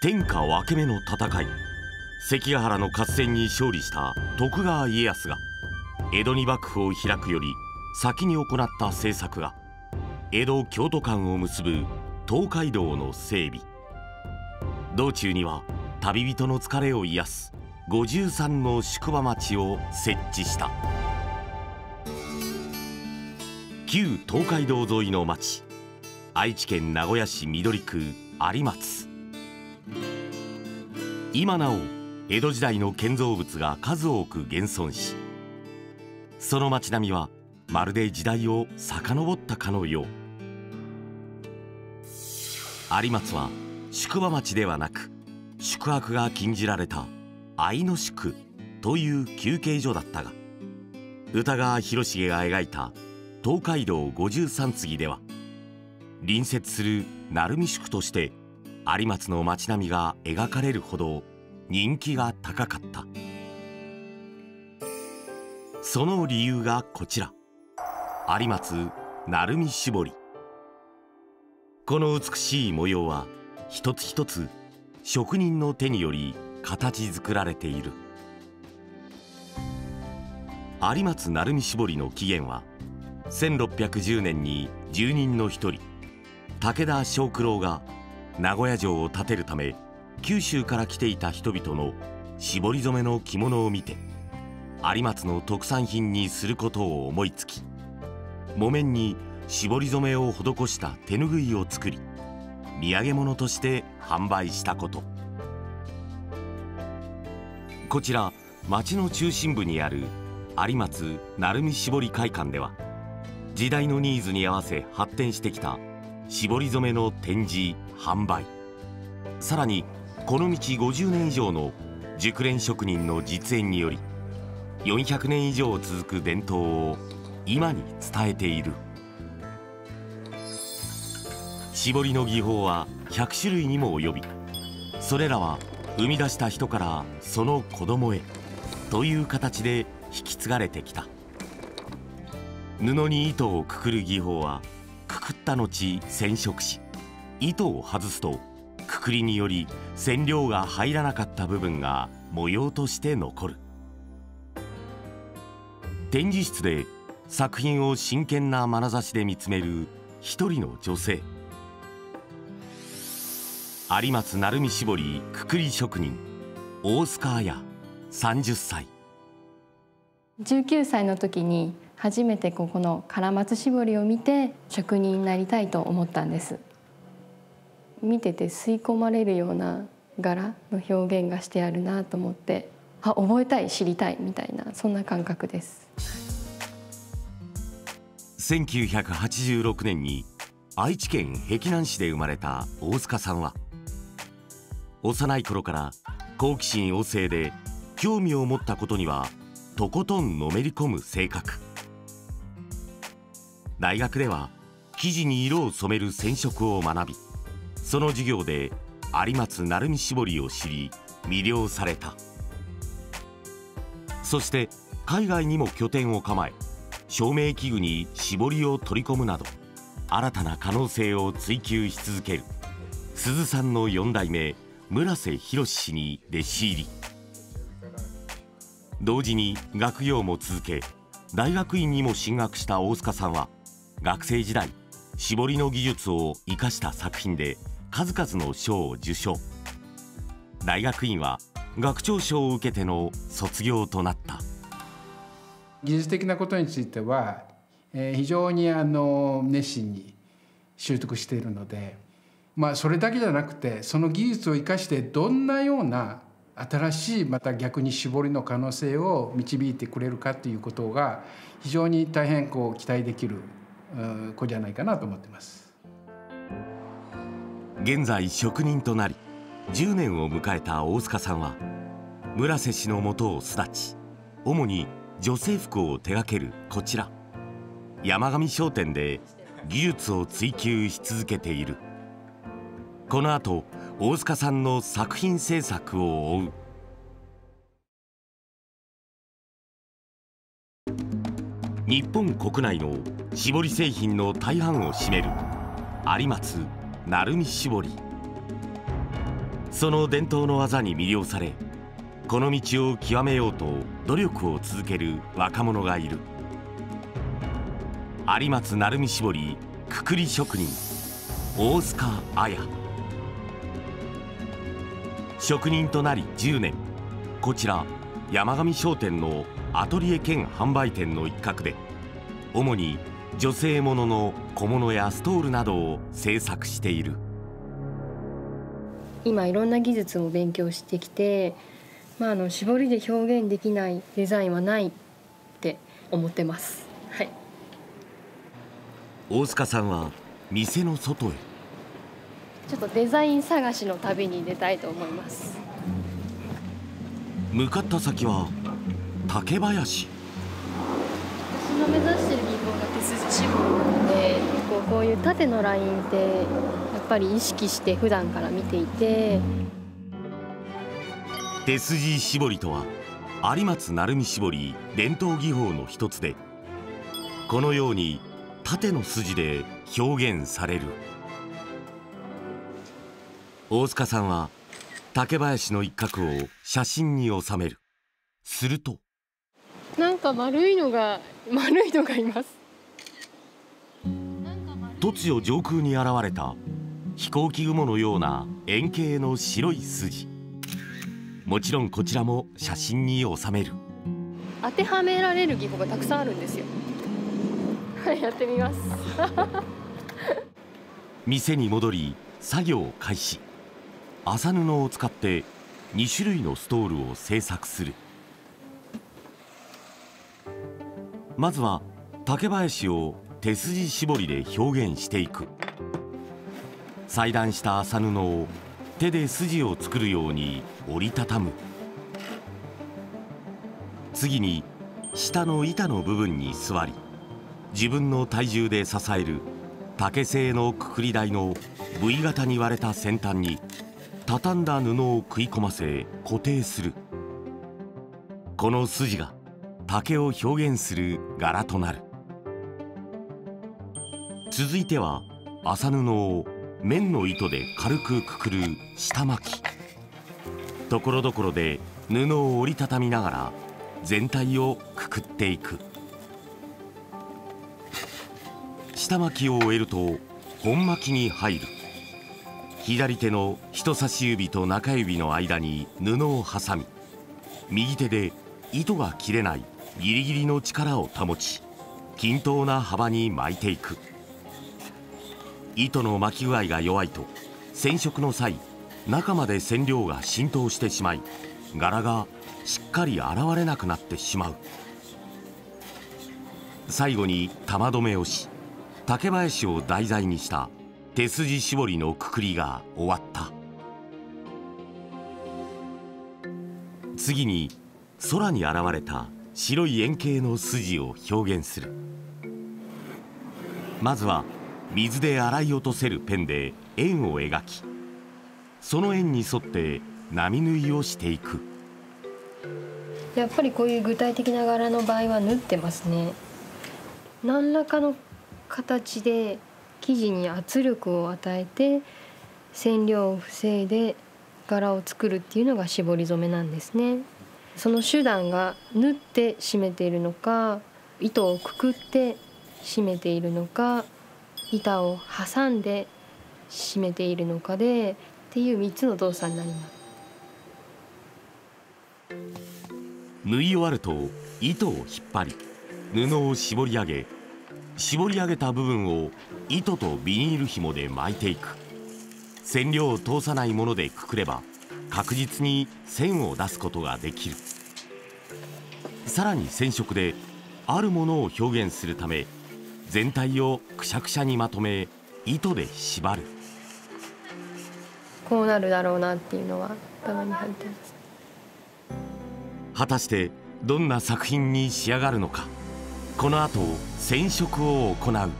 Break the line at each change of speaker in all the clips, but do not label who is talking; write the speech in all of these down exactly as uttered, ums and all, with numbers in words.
天下分け目の戦い、関ヶ原の合戦に勝利した徳川家康が江戸に幕府を開くより先に行った政策が江戸京都間を結ぶ東海道の整備。道中には旅人の疲れを癒すごじゅうさんの宿場町を設置した。旧東海道沿いの町、愛知県名古屋市緑区有松。今なお江戸時代の建造物が数多く現存し、その町並みはまるで時代を遡ったかのよう。有松は宿場町ではなく、宿泊が禁じられた愛の宿という休憩所だったが、歌川広重が描いた東海道五十三次では隣接する鳴海宿として有松の町並みが描かれるほど人気が高かった。その理由がこちら、有松鳴海絞り。この美しい模様は一つ一つ職人の手により形作られている。有松鳴海絞りの起源はせんろっぴゃくじゅうねんに住人の一人武田正九郎が名古屋城を建てるため九州から来ていた人々の絞り染めの着物を見て有松の特産品にすることを思いつき、木綿に絞り染めを施した手ぬぐいを作り土産物として販売したこと。こちら町の中心部にある有松鳴海絞り会館では時代のニーズに合わせ発展してきた絞り染めの展示販売、さらにこの道ごじゅうねん以上の熟練職人の実演によりよんひゃくねん以上続く伝統を今に伝えている。絞りの技法はひゃくしゅるいにも及び、それらは生み出した人からその子供へという形で引き継がれてきた。布に糸をくくる技法はくくった後染色し、糸を外すとくくりにより染料が入らなかった部分が模様として残る。展示室で作品を真剣な眼差しで見つめる一人の女性、有松鳴海絞りくくり職人大須賀綾さんじゅっさい。
じゅうきゅうさいの時に初めてここの唐松絞りを見て職人になりたいと思ったんです。見てて吸い込まれるような柄の表現がしてあるなと思って、あ、覚えたい、知りたいみたいな、そんな感覚です。
せんきゅうひゃくはちじゅうろくねんに愛知県碧南市で生まれた大須賀さんは、幼い頃から好奇心旺盛で興味を持ったことにはとことんのめり込む性格。大学では生地に色を染める染色を学び、その授業で有松鳴海絞りを知り魅了された。そして海外にも拠点を構え、照明器具に絞りを取り込むなど新たな可能性を追求し続ける鈴さんのよん代目村瀬博氏に弟子入り。同時に学業も続け、大学院にも進学した大須賀さんは学生時代絞りの技術を生かした作品で数々の賞を受賞。大学院は学長賞を受けての卒業となった。
技術的なことについては、えー、非常にあの熱心に習得しているので、まあ、それだけじゃなくてその技術を生かしてどんなような新しいまた逆に絞りの可能性を導いてくれるかということが非常に大変こう期待できる子じゃないかなと思っています。
現在職人となりじゅうねんを迎えた大須賀さんは村瀬氏のもとを巣立ち、主に女性服を手掛けるこちら山上商店で技術を追求し続けている。この後大須賀さんの作品制作を追う。日本国内の絞り製品の大半を占める有松鳴海絞り。 その伝統の技に魅了され、この道を極めようと努力を続ける若者がいる。有松鳴海絞りくくり職人大須賀綾。職人となりじゅうねん、こちら山上商店のアトリエ兼販売店の一角で、主に女性ものの小物やストールなどを製作している。
今いろんな技術を勉強してきて、まあ、あの絞りで表現できないデザインはないって思ってます。はい、
大須賀さんは店の外へ。
ちょっとデザイン探しの旅に出たいと思います。
向かった先は竹林。
私の目指している技法が手筋絞りなので、こう、こういう縦のラインってやっぱり意識して普段から見ていて。
手筋絞りとは有松鳴海絞り伝統技法の一つで、このように縦の筋で表現される。大須賀さんは竹林の一角を写真に収める。すると
なんか丸いのが丸いのがいます。
突如上空に現れた飛行機雲のような円形の白い筋。もちろんこちらも写真に収める。
当てはめられる技法がたくさんあるんですよ。はい、やってみます。
店に戻り作業開始。麻布を使ってに種類のストールを製作する。まずは竹林を手筋絞りで表現していく。裁断した麻布を手で筋を作るように折りたたむ。次に下の板の部分に座り、自分の体重で支える竹製のくくり台の ブイ 型に割れた先端に畳んだ布を食い込ませ固定する。この筋が竹を表現する柄となる。続いては麻布を綿の糸で軽くくくる下巻き。ところどころで布を折りたたみながら全体をくくっていく。下巻きを終えると本巻きに入る。左手の人差し指と中指の間に布を挟み、右手で糸が切れないギリギリの力を保ち、均等な幅に巻いていく。糸の巻き具合が弱いと染色の際、中まで染料が浸透してしまい、柄がしっかり現れなくなってしまう。最後に玉留めをし、竹林を題材にした手筋絞りのくくりが終わった。次に空に現れた白い円形の筋を表現する。まずは水で洗い落とせるペンで円を描き、その円に沿って波縫いをしていく。
やっぱりこういう具体的な柄の場合は縫ってますね。何らかの形で生地に圧力を与えて染料を防いで柄を作るっていうのが絞り染めなんですね。その手段が縫って締めているのか、糸をくくって締めているのか、板を挟んで締めているのかでっていうみっつの動作になります。
縫い終わると糸を引っ張り布を絞り上げ、絞り上げた部分を糸とビニール紐で巻いていく。染料を通さないものでくくれば確実に線を出すことができる。さらに染色であるものを表現するため、全体をくしゃくしゃにまとめ糸で縛る。
こうなるだろうなっていうのは頭に入ってます。
果たしてどんな作品に仕上がるのか。この後染色を行う。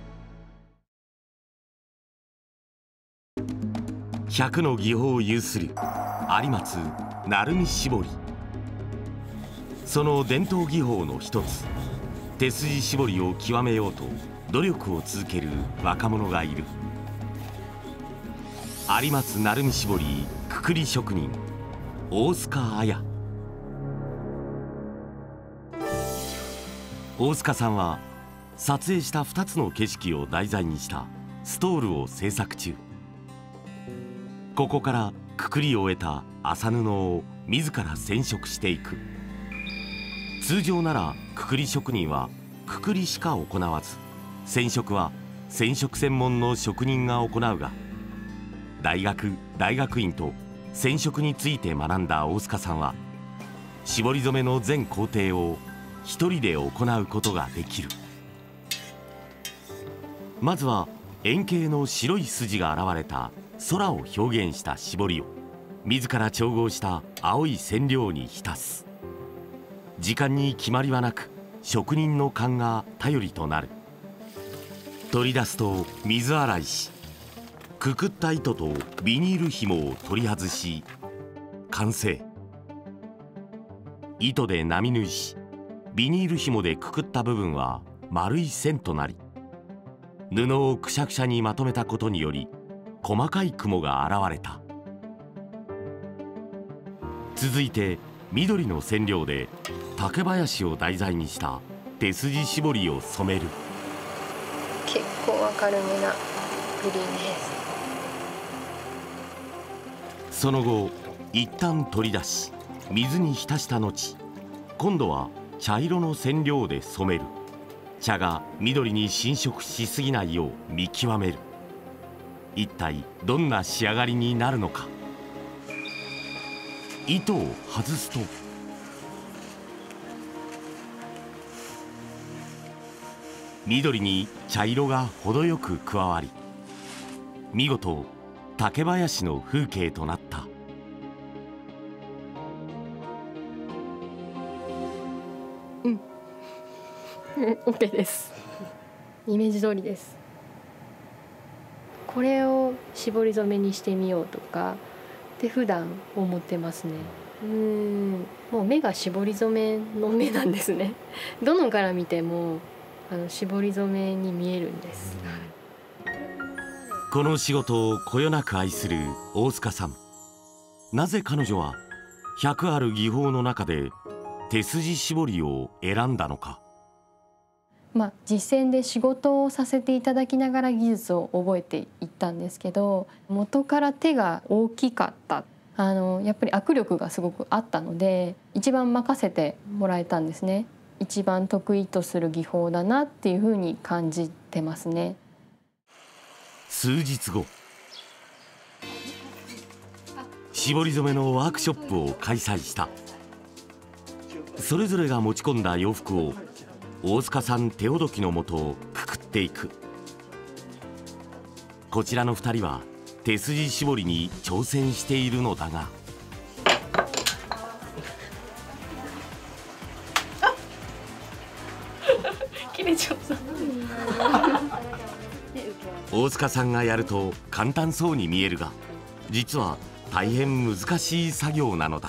ひゃくの技法を有する有松鳴海絞り。その伝統技法の一つ、手筋絞りを極めようと努力を続ける若者がいる。 有松鳴海絞りくくり職人大須賀綾。大須賀さんは撮影したふたつの景色を題材にしたストールを制作中。ここからくくりを終えた麻布を自ら染色していく。通常ならくくり職人はくくりしか行わず、染色は染色専門の職人が行うが、大学大学院と染色について学んだ大須賀さんは絞り染めの全工程を一人で行うことができる。まずは円形の白い筋が現れた空を表現した絞りを自ら調合した青い染料に浸す。時間に決まりはなく、職人の勘が頼りとなる。取り出すと水洗いし、くくった糸とビニール紐を取り外し完成。糸で波縫いし、ビニール紐でくくった部分は丸い線となり、布をくしゃくしゃにまとめたことにより細かい雲が現れた。続いて緑の染料で竹林を題材にした手筋絞りを染める。
結構明るめなグリーンです。
その後一旦取り出し水に浸した後、今度は茶色の染料で染める。茶が緑に侵食しすぎないよう見極める。一体どんな仕上がりになるのか。糸を外すと緑に茶色が程よく加わり、見事竹林の風景となった。
うん、OK です。イメージ通りです。これを絞り染めにしてみようとかって普段思ってますね。うーん、もう目が絞り染めの目なんですね。どのから見てもあの絞り染めに見えるんです。
この仕事をこよなく愛する大須賀さん。なぜ彼女はひゃくある技法の中で手筋絞りを選んだのか。
まあ、実践で仕事をさせていただきながら技術を覚えていったんですけど、元から手が大きかった。あのやっぱり握力がすごくあったので一番任せてもらえたんですね。一番得意とする技法だなっていうふうに感じてますね。
数日後、絞り染めのワークショップを開催した。それぞれが持ち込んだ洋服を大須賀さん手ほどきのもとくくっていく。こちらのふたりは手筋絞りに挑戦しているのだが、
切れちゃった。
大須賀さんがやると簡単そうに見えるが、実は大変難しい作業なのだ。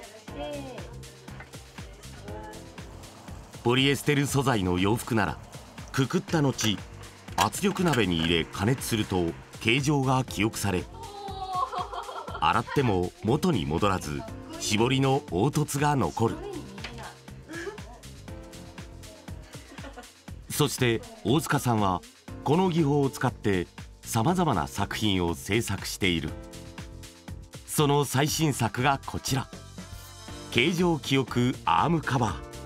ポリエステル素材の洋服ならくくった後圧力鍋に入れ加熱すると形状が記憶され、洗っても元に戻らず絞りの凹凸が残る。そして大須賀さんはこの技法を使ってさまざまな作品を制作している。その最新作がこちら、形状記憶アームカバー。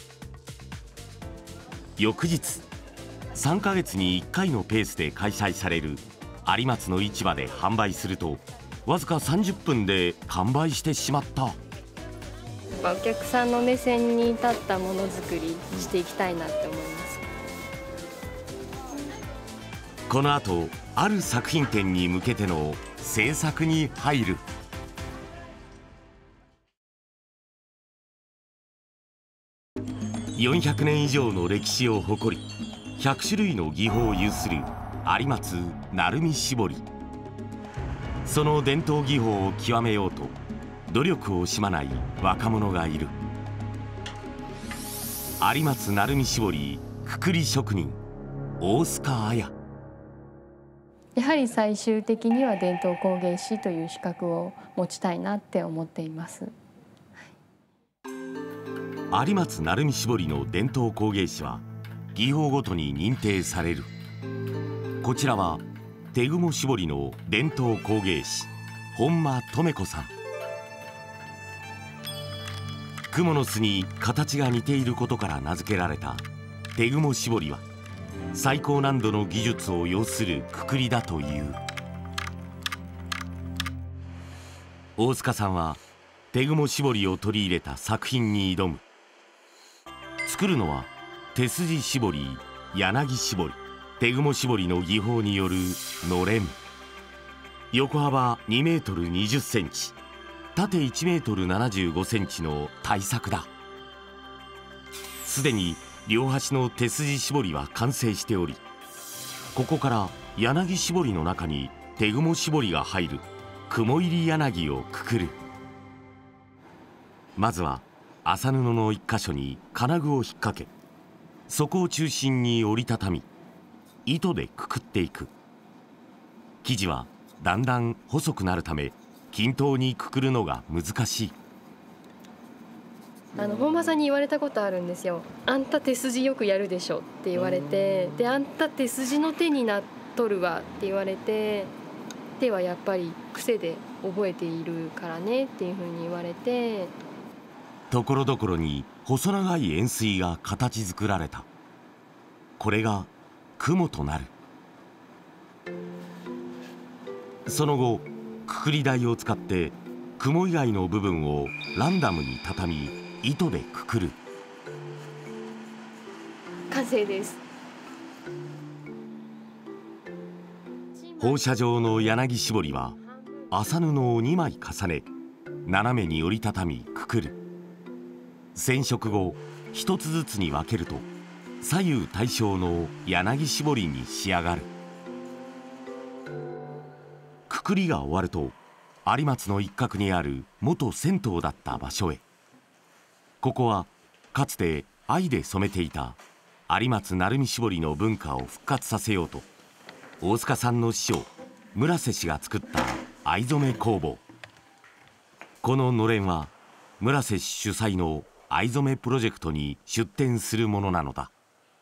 翌日、さんかげつにいっかいのペースで開催される有松の市場で販売すると、わずかさんじゅっぷんで完売してしまった。
お客さんの目線に立ったものづくりしていきたいなって思います。
この後、ある作品展に向けての制作に入る。よんひゃくねん以上の歴史を誇り、ひゃくしゅるいの技法を有する有松鳴海絞り。その伝統技法を極めようと努力を惜しまない若者がいる。有松鳴海絞りくくり職人大須賀綾。
やはり最終的には伝統工芸士という資格を持ちたいなって思っています。
有松鳴海絞りの伝統工芸士は技法ごとに認定される。こちらは手蜘蛛絞りの伝統工芸士本間留子さん。蜘蛛の巣に形が似ていることから名付けられた手蜘蛛絞りは最高難度の技術を要するくくりだという。大塚さんは手蜘蛛絞りを取り入れた作品に挑む。作るのは手筋絞り、柳絞り、手蜘蛛絞りの技法によるのれん。横幅にメートルにじゅっセンチ、縦いちメートルななじゅうごセンチの大作だ。すでに両端の手筋絞りは完成しており、ここから柳絞りの中に手蜘蛛絞りが入る雲入り柳をくくる。まずは麻布の一箇所に金具を引っ掛け、そこを中心に折りたたみ糸でくくっていく。生地はだんだん細くなるため均等にくくるのが難しい。
あの本間さんに言われたことあるんですよ。あんた手筋よくやるでしょって言われて、であんた手筋の手になっとるわって言われて、手はやっぱり癖で覚えているからねっていうふうに言われて、
ところどころに細長い円錐が形作られた。これが雲となる。その後くくり台を使って雲以外の部分をランダムに畳み糸でくくる。
完成です。
放射状の柳絞りは麻布をにまい重ね斜めに折りたたみくくる。染色後一つずつに分けると左右対称の柳絞りに仕上がる。くくりが終わると有松の一角にある元銭湯だった場所へ。ここはかつて藍で染めていた有松鳴海絞りの文化を復活させようと大塚さんの師匠村瀬氏が作った藍染め工房。こののれんは村瀬氏主催の藍染めプロジェクトに出展するものなのだ。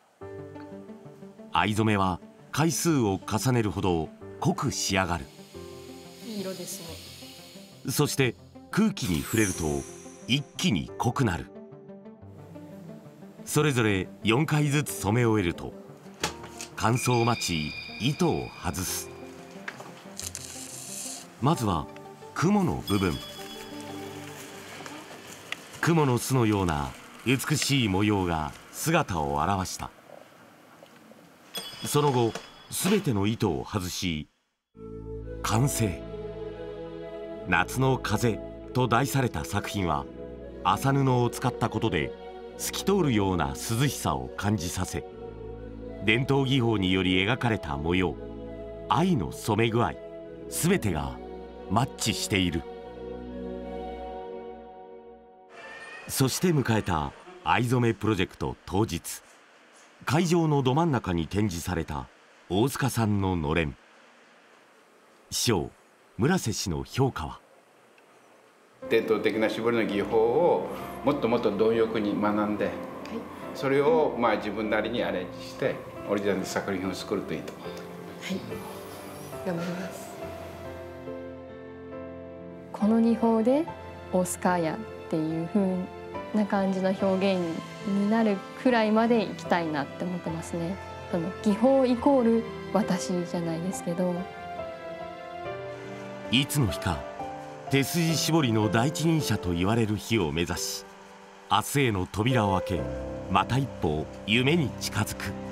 藍染めは回数を重ねるほど濃く仕上がる。
いい色ですね。
そして空気に触れると一気に濃くなる。それぞれよんかいずつ染め終えると乾燥を待ち糸を外す。まずは雲の部分。雲の巣のような美しい模様が姿を現した。その後すべての糸を外し完成。夏の風と題された作品は麻布を使ったことで透き通るような涼しさを感じさせ、伝統技法により描かれた模様、藍の染め具合、すべてがマッチしている。そして迎えた藍染めプロジェクト当日、会場のど真ん中に展示された大塚さんののれん。師匠村瀬氏の評価は、
伝統的な絞りの技法をもっともっと貪欲に学んで、はい、それをまあ自分なりにアレンジしてオリジナルの作品を作るといいと思う。
はい、頑張ります。この技法でオスカーヤっていう風な感じの表現になるくらいまでいきたいなって思ってますね。その技法イコール私じゃないですけど、
いつの日か手筋絞りの第一人者と言われる日を目指し、明日への扉を開け、また一歩夢に近づく。